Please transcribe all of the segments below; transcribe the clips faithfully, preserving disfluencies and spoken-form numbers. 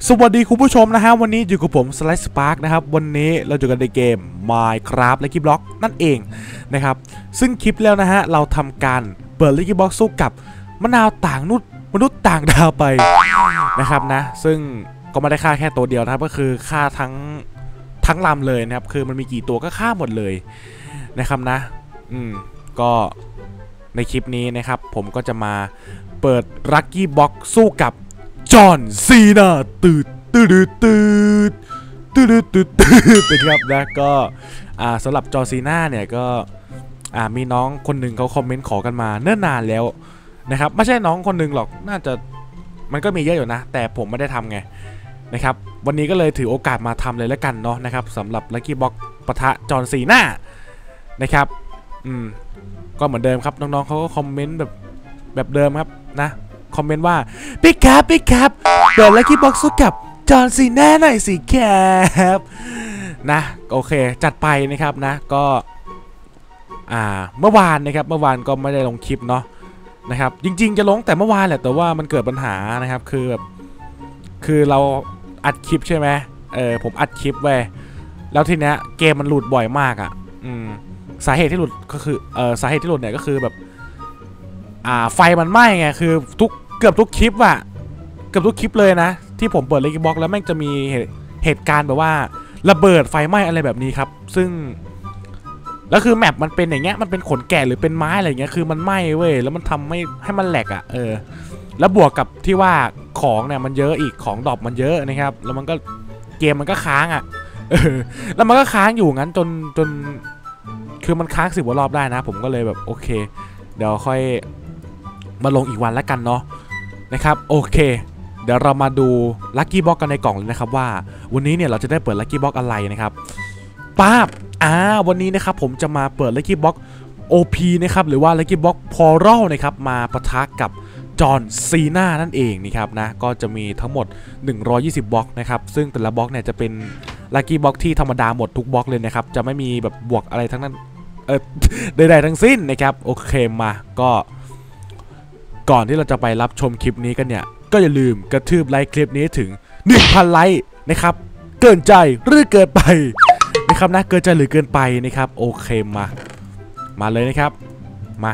สวัสดีคุณผู้ชมนะฮะวันนี้อยู่กับผมสไลด์สปาร์กนะครับวันนี้เราอยู่กันในเกม Minecraft Lucky Block นั่นเองนะครับซึ่งคลิปแล้วนะฮะเราทำการเปิด Lucky Block สู้กับมะนาวต่างนุษย์มนุษย์ต่างดาวไปนะครับนะซึ่งก็ไม่ได้ฆ่าแค่ตัวเดียวนะครับก็คือฆ่าทั้งทั้งลำเลยนะครับคือมันมีกี่ตัวก็ฆ่าหมดเลยนะครับนะอืมก็ในคลิปนี้นะครับผมก็จะมาเปิด Lucky Block สู้กับจอห์นซีนาตืดตืดตืดตืดตืดตืดเป็นครับนะก็อ่าสำหรับจอห์นซีนาเนี่ยก็อ่ามีน้องคนหนึ่งเขาคอมเมนต์ขอกันมาเนิ่นนานแล้วนะครับไม่ใช่น้องคนหนึ่งหรอกน่าจะมันก็มีเยอะอยู่นะแต่ผมไม่ได้ทำไงนะครับวันนี้ก็เลยถือโอกาสมาทำเลยแล้วกันเนาะนะครับสำหรับ Lucky Block ปะทะจอห์นซีนานะครับอืมก็เหมือนเดิมครับน้องๆเขาก็คอมเมนต์แบบแบบเดิมครับนะคอมเมนต์ว่าพี่ครับพี่ครับเปิด Lucky Block สู้กับจอห์นซีนาหน่อยสิครับนะโอเคจัดไปนะครับนะก็อ่าเมื่อวานนะครับเมื่อวานก็ไม่ได้ลงคลิปเนาะนะครับจริงๆจะลงแต่เมื่อวานแหละแต่ว่ามันเกิดปัญหานะครับคือแบบคือเราอัดคลิปใช่ไหมเออผมอัดคลิปไว้แล้วทีเนี้ยเกมมันหลุดบ่อยมากอ่ะอืมสาเหตุที่หลุดก็คือเออสาเหตุที่หลุดเนี่ยก็คือแบบอ่าไฟมันไหม้ไงคือทุกเกือบทุกคลิปอะเกือบทุกคลิปเลยนะที่ผมเปิด Lucky Block แล้วแม่งจะมีเหตุการณ์แบบว่าระเบิดไฟไหม้อะไรแบบนี้ครับซึ่งแล้วคือแมปมันเป็นอย่างเงี้ยมันเป็นขนแกะหรือเป็นไม้อะไรเงี้ยคือมันไหม้เว้ยแล้วมันทำให้ให้มันแหลกอะเออแล้วบวกกับที่ว่าของเนี่ยมันเยอะอีกของดรอปมันเยอะนะครับแล้วมันก็เกมมันก็ค้างอะเออแล้วมันก็ค้างอยู่งั้นจนจนคือมันค้างสิบกว่ารอบได้นะผมก็เลยแบบโอเคเดี๋ยวค่อยมาลงอีกวันแล้วกันเนาะนะครับโอเคเดี๋ยวเรามาดู Lucky Block กันในกล่องเลยนะครับว่าวันนี้เนี่ยเราจะได้เปิด Lucky Block อะไรนะครับป้าบอ่าวันนี้นะครับผมจะมาเปิด Lucky Block โอ พี นะครับหรือว่า Lucky Block Portal นะครับมาปะทะกับจอห์นซีนานั่นเองนะครับนะก็จะมีทั้งหมดหนึ่งร้อยยี่สิบบล็อกนะครับซึ่งแต่ละบล็อกเนี่ยจะเป็น Lucky Block ที่ธรรมดาหมดทุกบล็อกเลยนะครับจะไม่มีแบบบวกอะไรทั้งนั้นเออใดๆทั้งสิ้นนะครับโอเคมาก็ก่อนที่เราจะไปรับชมคลิปนี้กันเนี่ยก็อย่าลืมกระทืบไลค์คลิปนี้ถึง หนึ่งพัน ไลค์นะครับเกินใจหรือเกินไปนะครับนะเกินใจหรือเกินไปนะครับโอเคมามาเลยนะครับมา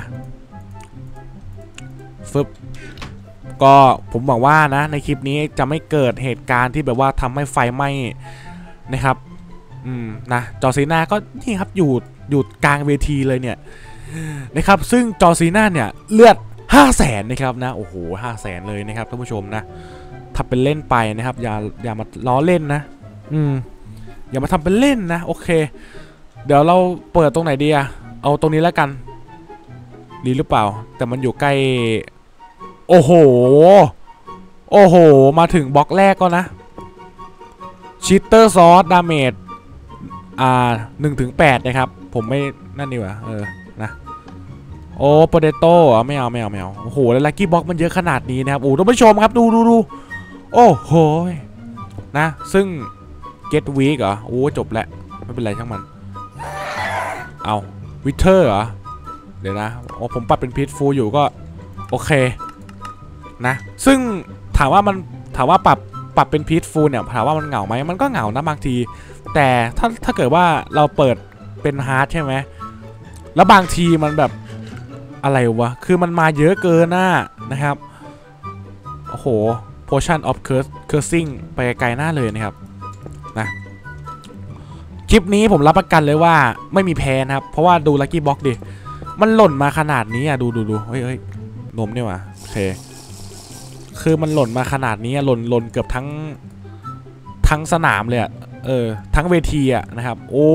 ฟึบก็ผมหวังว่านะในคลิปนี้จะไม่เกิดเหตุการณ์ที่แบบว่าทำให้ไฟไหม้นะครับอืมนะจอร์ซีนาก็นี่ครับอยู่อยู่กลางเวทีเลยเนี่ยนะครับซึ่งจอร์ซีนาเนี่ยเลือดห้าแสนนะครับนะโอ้โหห้าแสนเลยนะครับท่านผู้ชมนะทำเป็นเล่นไปนะครับอย่าอย่ามาล้อเล่นนะอืมอย่ามาทำเป็นเล่นนะโอเคเดี๋ยวเราเปิดตรงไหนดีอะเอาตรงนี้แล้วกันดีหรือเปล่าแต่มันอยู่ใกล้โอ้โหโอ้โหมาถึงบล็อกแรกก็นะชิตเตอร์ซอสดาเมจอ่าหนึ่งถึงแปดนะครับผมไม่นั่นดีกว่าเออนะโอ้โปเตโต้อะไม่เอาไม่เอาไม่เอาโอ้โหแล้วลัคกี้บ็อกมันเยอะขนาดนี้นะครับโอ้ท่านผู้ชมครับดูดูดูโอ้โหนะซึ่งเกตวีกเหรอโอ้จบแล้วไม่เป็นไรช่างมันเอาวิเทอร์เหรอเดี๋ยวนะโอ้ผมปรับเป็นพีทฟูลอยู่ก็โอเคนะซึ่งถามว่ามันถามว่าปรับปรับเป็นพีทฟูลเนี่ยถามว่ามันเหงาไหมมันก็เหงานะบางทีแต่ถ้าถ้าเกิดว่าเราเปิดเป็นฮาร์ดใช่ไหมแล้วบางทีมันแบบอะไรวะคือมันมาเยอะเกินน่ะนะครับโอ้โห potion of curse cursing ไปไกลหน้าเลยนะครับนะคลิปนี้ผมรับประกันเลยว่าไม่มีแพ้นะครับเพราะว่าดู Lucky Block ดิมันหล่นมาขนาดนี้อ่ะดูดูดูเฮ้ยเฮ้ยนมเนี่ยว่ะโอเคคือมันหล่นมาขนาดนี้หล่นหล่นเกือบทั้งทั้งสนามเลยอ่ะเออทั้งเวทีอ่ะนะครับโอ้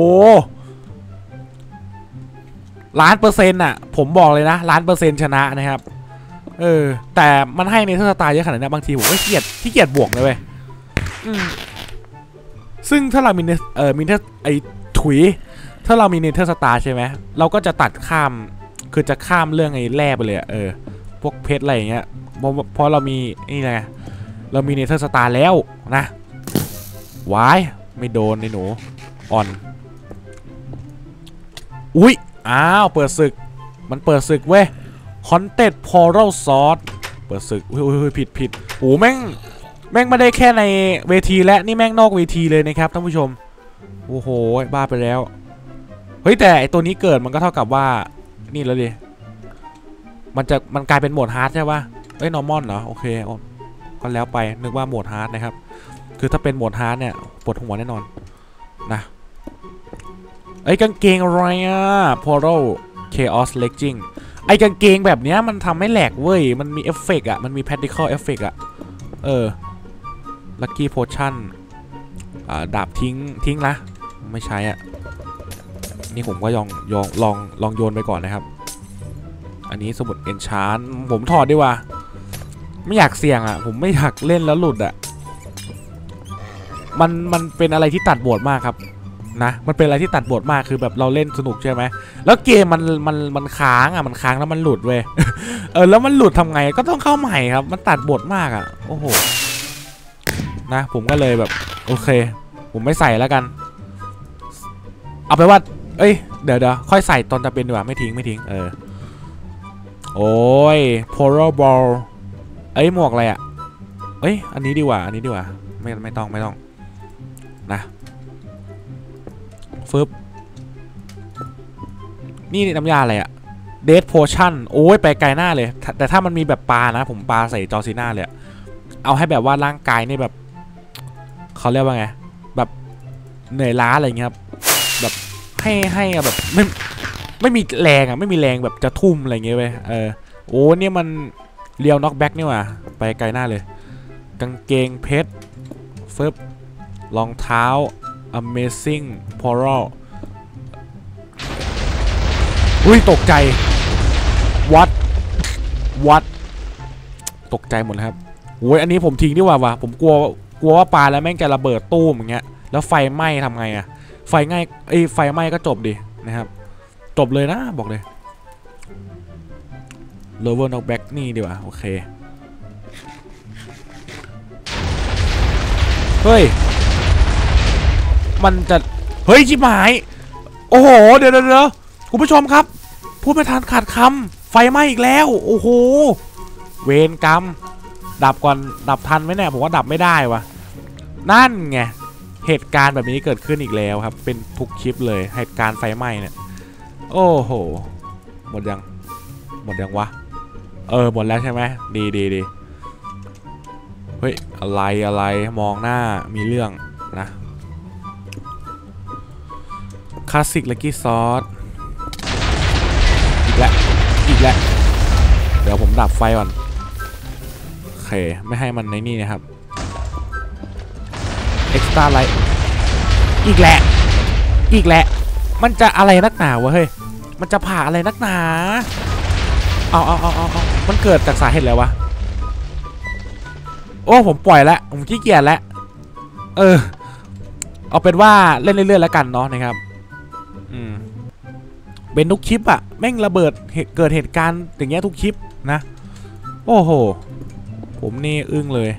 ล้านเปอร์เซ็นต์อ่ะผมบอกเลยนะล้านเปอร์เซ็นต์ชนะนะครับเออแต่มันให้เนเธอร์สตาร์เยอะขนาดนี้บางทีผมก็เกลียดที่เกียดบวกเลยเว้ยซึ่งถ้าเรามีเออมีเทอร์ไอถุยถ้าเรามีเนเธอร์สตาร์ใช่ไหมเราก็จะตัดข้ามคือจะข้ามเรื่องไอ้แร่ไปเลยเออพวกเพชรอะไรอย่างเงี้ยเพราะเพราะเรามีนี่ไงเรามีเนเธอร์สตาร์แล้วนะวายไม่โดนในหนูอ่อนอุ้ยอ้าวเปิดศึกมันเปิดศึกเว้ย Haunted Portal Sword เปิดศึกอุ้ยอุ้ยผิดผิดโอ้แม่งแม่งไม่ได้แค่ในเวทีและนี่แม่งนอกเวทีเลยนะครับท่านผู้ชมโอ้โหบ้าไปแล้วเฮ้ยแต่ไอตัวนี้เกิดมันก็เท่ากับว่านี่แล้วดิมันจะมันกลายเป็นโหมดฮาร์ดใช่ปะเอ้ยนอร์มอลเหรอโอเคก็แล้วไปนึกว่าโหมดฮาร์ดนะครับคือถ้าเป็นโหมดฮาร์ดเนี่ยปวดหัวแน่นอนนะไอ้กางเกงอะไรอะพอโร Chaos Legging ไอ้กางเกงแบบนี้มันทำให้แหลกเว้ยมันมีเอฟเฟกต์อะมันมี particle effect อะเออ Lucky Potion อ่าดาบทิ้งทิ้งละไม่ใช้อะนี่ผมก็ยองยองลองลองโยนไปก่อนนะครับอันนี้สมุด Enchant ผมถอดดีกว่าไม่อยากเสี่ยงอะผมไม่อยากเล่นแล้วหลุดอะมันมันเป็นอะไรที่ตัดบทมากครับนะมันเป็นอะไรที่ตัดบทมากคือแบบเราเล่นสนุกใช่ไหมแล้วเกมมันมันมันค้างอ่ะมันค้างแล้วมันหลุดเว้ย เออแล้วมันหลุดทำไงก็ต้องเข้าใหม่ครับมันตัดบทมากอ่ะโอ้โหนะผมก็เลยแบบโอเคผมไม่ใส่แล้วกันเอาไปว่าเอ้ยเดี๋ยวเดี๋ยวค่อยใส่ตอนจะเป็นดีกว่าไม่ทิ้งไม่ทิ้งเออโอ้ย Polar Ball เอ้ยหมวกอะไรอ่ะเอ้ยอันนี้ดีกว่าอันนี้ดีกว่าไม่ไม่ต้องไม่ต้องนะฟึบนี่น้ำยาอะไรอะเดทโพชั่นโอ้ยไปไกลหน้าเลยแต่ถ้ามันมีแบบปลานะผมปลาใส่จอซีน่าเลยเอาให้แบบว่าร่างกายนี่แบบเขาเรียกว่าไงแบบเหนื่อยล้าอะไรเงี้ยครับแบบให้ให้แบบไม่ไม่มีแรงอะไม่มีแรงแบบจะทุ่มอะไรเงี้ยเว้ยเออโอ้เนี่ยมันเรียวน็อกแบ็กนี่ว่ะไปไกลหน้าเลยกางเกงเพชรฟึบรองเท้าAmazing Poral อุ้ยตกใจวัดวัดตกใจหมดแล้วครับโอ้ยอันนี้ผมทิ้งดีกว่าวะผมกลัวกลัวว่าปลาแล้วแม่งจะระเบิดตู้มอย่างเงี้ยแล้วไฟไหม้ทำไงอะไฟง่ายไอ้ไฟไหม้ก็จบดินะครับจบเลยนะบอกเลย Lower Knockback นี่ดีกว่าโอเคเฮ้ยมันจะเฮ้ยชิบหายโอ้โหเดี๋ยวเดี๋ยวคุณผู้ชมครับพูดไม่ทันขาดคำไฟไหม้อีกแล้วโอ้โหเวรกรรมดับก่อนดับทันไหมเนี่ยผมว่าดับไม่ได้วะนั่นไงเหตุการณ์แบบนี้เกิดขึ้นอีกแล้วครับเป็นทุกคลิปเลยเหตุการณ์ไฟไหม้เนี่ยโอ้โหหมดยังหมดยังวะเออหมดแล้วใช่ไหมดีดีดีเฮ้ยอะไรอะไรมองหน้ามีเรื่องนะคลาสสิกลักกี้ซอสอีกแล้วอีกแล้วเดี๋ยวผมดับไฟก่อนโอเคไม่ให้มันในนี่นะครับเอ็กซ์ตร้าไลท์อีกแล้วอีกแล้วมันจะอะไรนักหนาวะเฮ้ยมันจะผ่าอะไรนักหนาเอาเอาเอาเอามันเกิดจากสาเหตุอะไรวะโอ้ผมปล่อยแล้วผมขี้เกียจแล้วเออเอาเป็นว่าเล่นเรื่อยๆแล้วกันเนาะนะครับอืมเป็นทุกคลิปอะแม่งระเบิดเกิดเหตุการณ์อย่างเงี้ยทุกคลิปนะโอ้โหผมนี่อึ้งเลย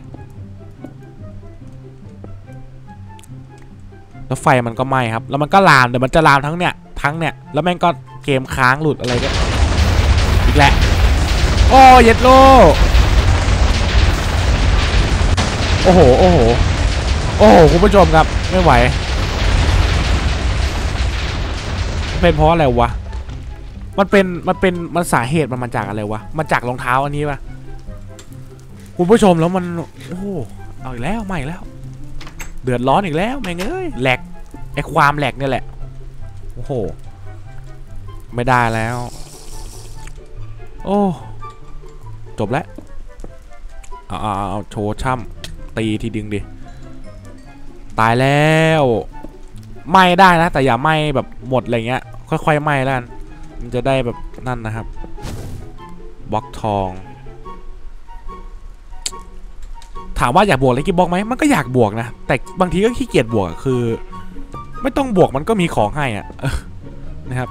แล้วไฟมันก็ไหม้ครับแล้วมันก็ลามเดี๋ยวมันจะลามทั้งเนี้ยทั้งเนี้ยแล้วแม่งก็เกมค้างหลุดอะไรก็อีกแหละโอ้เย็ดโลโอ้โหโอ้โหโอ้โหคุณผู้ชมครับไม่ไหวเป็นเพราะอะไรวะมันเป็นมันเป็นมันสาเหตุมันมาจากอะไรวะมาจากรองเท้าอันนี้ปะคุณผู้ชมแล้วมันโอ้โหเอาอีกแล้วใหม่แล้วเดือดร้อนอีกแล้วแม่งเอ้ยแหลกไอความแหลกเนี่ยแหละโอ้โหไม่ได้แล้วโอ้จบแล้วเอาเอาเอาโชว์ช่ำตีทีดึงดิตายแล้วไหม้ได้นะแต่อย่าไหม้แบบหมดอะไรเงี้ยค่อยๆไหม้แล้วกันมันจะได้แบบนั่นนะครับบล็อกทองถามว่าอยากบวกเลยกี่บล็อกไหมมันก็อยากบวกนะแต่บางทีก็ขี้เกียจบวกคือไม่ต้องบวกมันก็มีของให้อ่ะนะครับ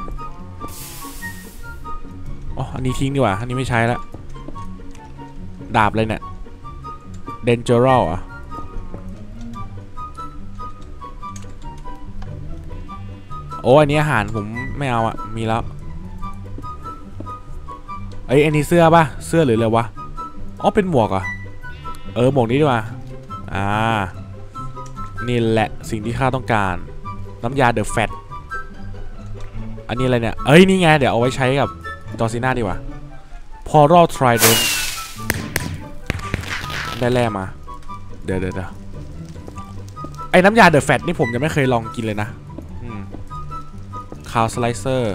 อ๋ออันนี้ทิ้งดีกว่าอันนี้ไม่ใช้แล้วดาบเลยเนี่ยเดนเจอรัลอ่ะโอ้อันนี้อาหารผมไม่เอาอ่ะมีแล้วเอ้ยอันนี้เสื้อป่ะเสื้อหรืออะไรวะอ๋อเป็นหมวกอ่ะเออหมวกนี้ดีกว่าอ่านี่แหละสิ่งที่ข้าต้องการน้ำยาเดอะแฟตอันนี้อะไรเนี่ยเอ้ยนี่ไงเดี๋ยวเอาไว้ใช้กับจอร์ซีน่าดีกว่าพอรัลทริเดนได้แร่มาเดี๋ยวเดี๋ยวไอ้น้ำยาเดอะแฟตนี่ผมยังไม่เคยลองกินเลยนะคาวสไลเซอร์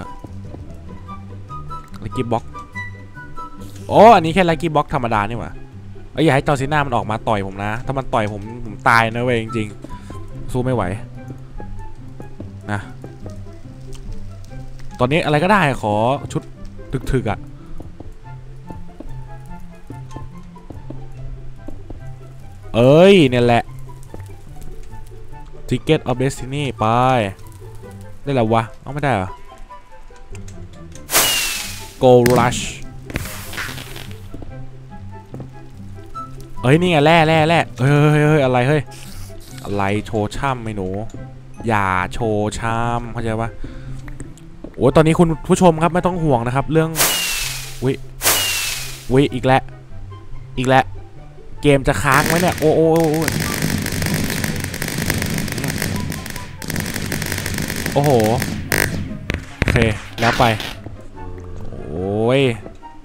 ลักกี้บ็อกโอ้อันนี้แค่ลักกี้บ็อกธรรมดานี่หว่าไอ้อย่าให้จอร์ซีน่ามันออกมาต่อยผมนะถ้ามันต่อยผมผมตายนะเว้ยจริงๆสู้ไม่ไหวนะตอนนี้อะไรก็ได้ขอชุดถึกๆอ่ะเอ้ยเนี่ยแหละ Ticket of Destiny ไปได้แล้ววะเอาไม่ได้เหรอ Go Rush เอ้ยนี่ไงแร่แร่แร่เฮ้ยเฮ้ยอะไรเฮ้ยอะไรโชว์ช่ำไม่หนูอย่าโชว์ช่ำเข้าใจปะโอ้ตอนนี้คุณผู้ชมครับไม่ต้องห่วงนะครับเรื่องวิวิอีกแล้วอีกแล้วเกมจะค้างไหมเนี่ยโอ้โอ้โอ้โหโอเคแล้วไปโอ้ย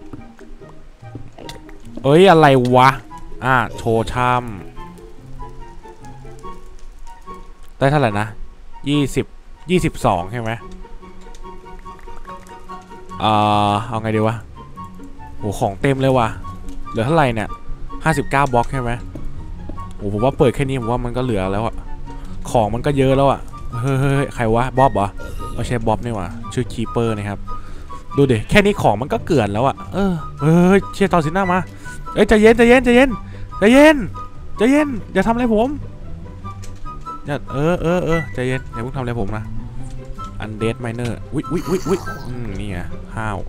เอ้ยอะไรวะอ่ะโชว์ช่ำได้เท่าไหร่นะยี่สิบยี่สิบสองใช่ไหมเอ่อเอาไงดีวะโหของเต็มเลยว่ะเหลือเท่าไหร่เนี่ยห้าสิบเก้าบล็อกใช่ไหมโอ้ผมว่าเปิดแค่นี้ผมว่ามันก็เหลือแล้วอะของมันก็เยอะแล้วอะเฮ้ยใครวะบ๊อบเหรอไม่ใช่บ๊อบนี่หว่าชื่อคีเปอร์นะครับดูดิแค่นี้ของมันก็เกลื่อนแล้วอะเออเฮ้ยเชียร์ตอนสินหน้ามาเอ้ยใจเย็นใจเย็นใจเย็นใจเย็นใจเย็นอย่าทำอะไรผมอย่าเออเออเออใจเย็นอย่าเพิ่งทำอะไรผมนะอันเดดไมเนอร์วิวิวิวิอืมนี่ไงห้าว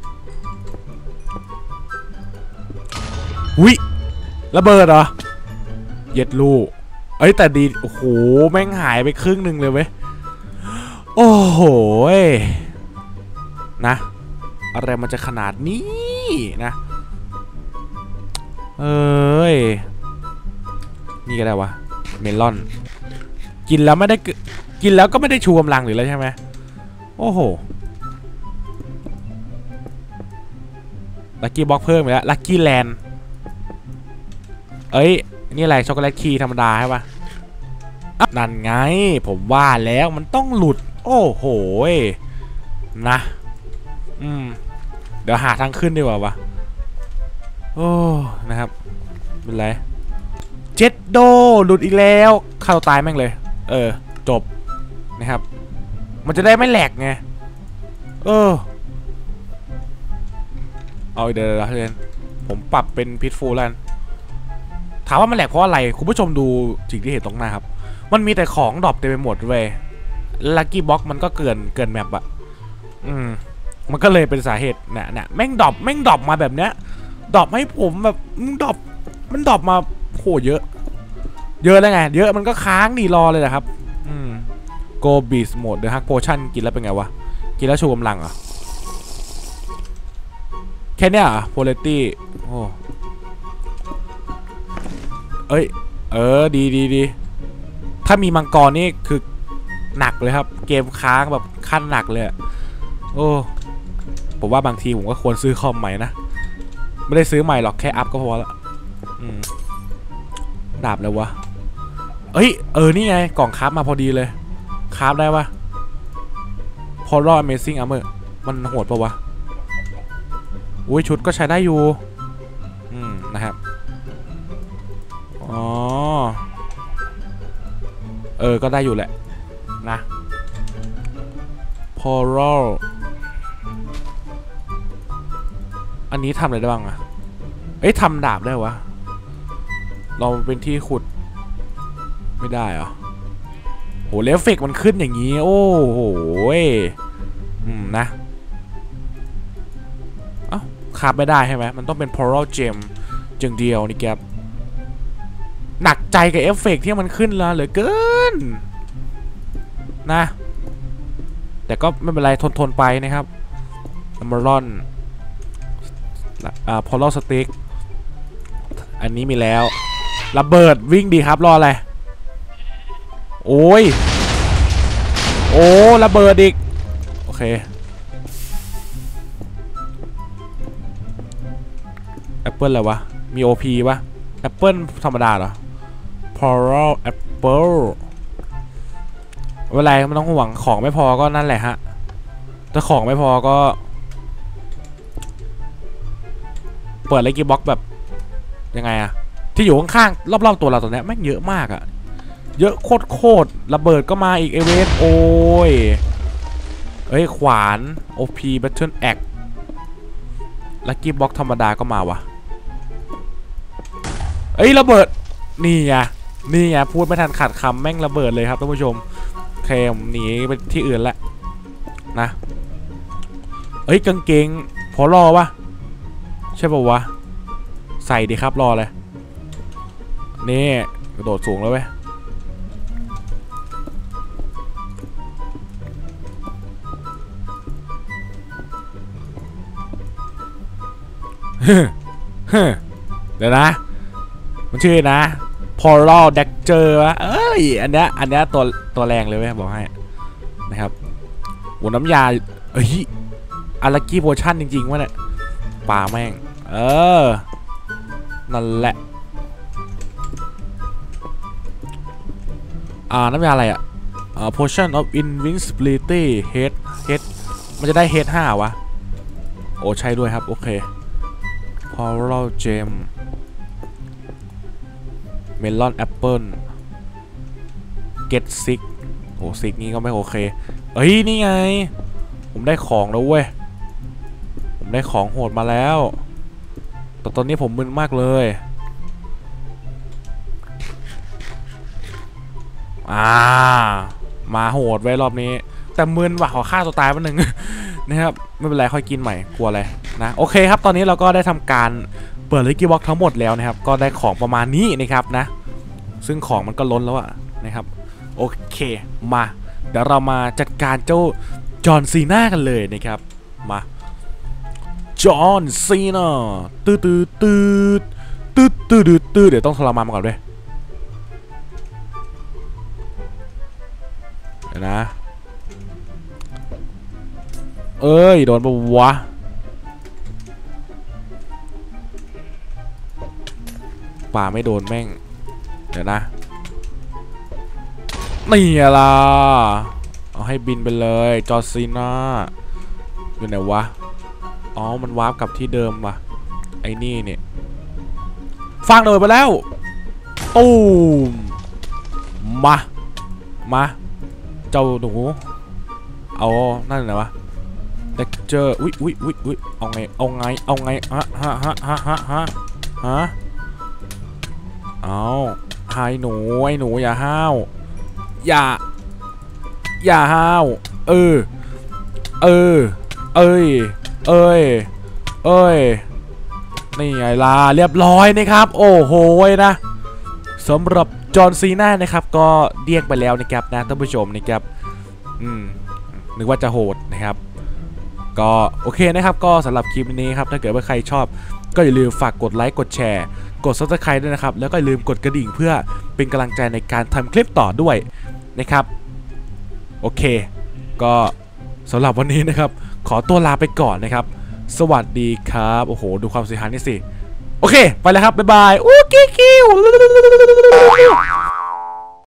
วิระเบิดเหรอเย็ดลูกเอ้ยแต่ดีโอ้โหแม่งหายไปครึ่งหนึ่งเลยเว้ยโอ้โหนะอะไรมันจะขนาดนี้นะเอ้ยนี่ก็ได้วะเมลอนกินแล้วไม่ได้กินแล้วก็ไม่ได้ชูกำลังหรืออะไรใช่ไหมโอ้โหลัคกี้บ็อกเพิ่มไปแล้วลัคกี้แลนด์เอ้ยนี่อะไรช็อกโกแลตคีธรรมดาใช่ปะนั่นไงผมว่าแล้วมันต้องหลุดโอ้โหนะอืมเดี๋ยวหาทางขึ้นดีกว่าวะโอ้นะครับเป็นไรเจ็ดโดหลุดอีกแล้วฆ่าตัวตายแม่งเลยเออจบนะครับมันจะได้ไม่แหลกไงเออเอาเดี๋ยวเดี๋ยวผมปรับเป็นพิทฟูลแล้วถามว่ามันแหลกเพราะอะไรคุณผู้ชมดูสิ่งที่เห็นตรงหน้าครับมันมีแต่ของดรอปเต็มไปหมดเว้ยลัคกี้บ็อกมันก็เกินเกินแมปอะอืมมันก็เลยเป็นสาเหตุเนี่ยเนี่ยแม่งดรอปแม่งดรอปมาแบบเนี้ยดรอปให้ผมแบบมึงดรอปมันดรอปมาโหเยอะเยอะแล้วไงเยอะมันก็ค้างดีรอเลยนะครับอืมโกบีสโหมดเดอะฮักโพชั่นกินแล้วเป็นไงวะกินแล้วชูกำลังอ่ะแค่เนี้ยอ่ะโพลิตี้โอ้เอ้ยเออดีดีดีถ้ามีมังกรนี่คือหนักเลยครับเกมค้างแบบขั้นหนักเลยโอ้ผมว่าบางทีผมก็ควรซื้อคอมใหม่นะไม่ได้ซื้อใหม่หรอกแค่อัพก็พอละอืมดาบเลยวะเอ้ยเออนี่ไงกล่องคราฟมาพอดีเลยคราฟได้ปะพอรอด Amazing Armor มันโหดปะวะอุ้ยชุดก็ใช้ได้อยู่อืมนะครับอ๋อเออก็ได้อยู่แหละนะพอรอดอันนี้ทำอะไรได้บ้างอะเอ้ยทำดาบได้วะเราเป็นที่ขุดไม่ได้เหรอโหเลฟเฟกมันขึ้นอย่างนี้โอ้โหอืมนะเอ้าคาบไม่ได้ใช่ไหมมันต้องเป็น Poral Gem จึงเดียวนี่แกหนักใจกับเอฟเฟกที่มันขึ้นแล้วเหลือเกินนะแต่ก็ไม่เป็นไรทนทนไปนะครับมารอนอ่า Poral Stick อันนี้มีแล้วระเบิดวิ่งดีครับรออะไรโอ้ยโอ้ระเบิดอีกโอเคแอปเปิลอะไรวะมี โอ พี ปะแอปเปิลธรรมดาเหรอ Coral Apple ไม่เป็นไรไม่ต้องห่วงของไม่พอก็นั่นแหละฮะถ้าของไม่พอก็เปิดเลกี้บ็อกแบบยังไงอะที่อยู่ข้างๆรอบๆตัวเราตอนนี้แม่งเยอะมากอะเยอะโคตรโคตรระเบิดก็มาอีกเอเวนโอ้ยเอ้ยขวาน โอ พี Battle Axe ลักกี้บ็อกธรรมดาก็มาวะเอ้ยระเบิดนี่ไงนี่ไงพูดไม่ทันขาดคำแม่งระเบิดเลยครับท่านผู้ชมเคมหนีไปที่อื่นละนะเอ้ยกางเกงพอรอวะใช่ป่าวะใส่ดีครับรอเลยนี่กระโดดสูงแล้วเว้ยเดี๋ยวนะมันชื่อนะ Poral Dagger วะเอ้ยอันเนี้ยอันเนี้ยตัวตัวแรงเลยเว้ยบอกให้นะครับหัวน้ำยาเอ้ยอารากี้โพชั่นจริงๆวะเนี่ยปลาแม่งเออนั่นแหละอ่าน้ำยาอะไรอ่ะอ่า Potion of Invincibility Head Head มันจะได้ Head ห้าวะโอ้ใช่ด้วยครับโอเค Coral Gem Melon Apple Get Sick โอ้ซิกนี้ก็ไม่โอเคเอ้ยนี่ไงผมได้ของแล้วเว้ยผมได้ของโหดมาแล้วแต่ตอนนี้ผมมึนมากเลยอ่ามาโหดไว้รอบนี้แต่มึนว่ะขอฆ่าตัวตายแป๊บนึง นะครับไม่เป็นไรค่อยกินใหม่กลัวอะไรนะโอเคครับตอนนี้เราก็ได้ทำการเปิดลิกิบ็อกทั้งหมดแล้วนะครับก็ได้ของประมาณนี้นะครับนะซึ่งของมันก็ล้นแล้วอะนะครับโอเคมาเดี๋ยวเรามาจัดการเจ้าจอห์นซีน่ากันเลยนะครับมาจอห์นซีน่าตืดตืดตืดตืดตืดตืดเดี๋ยวต้องทรมานมาก่อนด้วยเดี๋ยวนะเอ้ยโดนปะวะป่าไม่โดนแม่งเดี๋ยวนะนี่ล่ะเอาให้บินไปเลยจอร์ซีน่าอยู่ไหนวะอ๋อมันวาร์ปกลับที่เดิมว่ะไอ้นี่เนี่ยฟังเลยไปแล้วตูมมามาเจ้าหนูเอานั่นไหนวะเด็กเจออุ้ยอุ้ยอุ้ยอุ้ยเอาไงเอาไงเอาไงฮะฮะฮะฮะฮะฮะฮะเอาไอ้หนูไอ้หนูอย่าห้าวอย่าอย่าห้าวเออเออเอ้ยเอ้ยเอ้ยนี่ไงล่ะเรียบร้อยนะครับโอ้โหนะสำหรับจอห์นซีน่านะครับก็เดี่ยงไปแล้วนะครับนะท่านผู้ชมนะครับอืมนึกว่าจะโหดนะครับก็โอเคนะครับก็สำหรับคลิปนี้ครับถ้าเกิดว่าใครชอบก็อย่าลืมฝากกดไลค์กดแชร์กดซับสไครบ์ด้วยนะครับแล้วก็อย่าลืมกดกระดิ่งเพื่อเป็นกำลังใจในการทำคลิปต่อด้วยนะครับโอเคก็สำหรับวันนี้นะครับขอตัวลาไปก่อนนะครับสวัสดีครับโอ้โหดูความเสียหายนี่สิโอเคไปแล้วครับบ๊ายบายอู้กิ้ว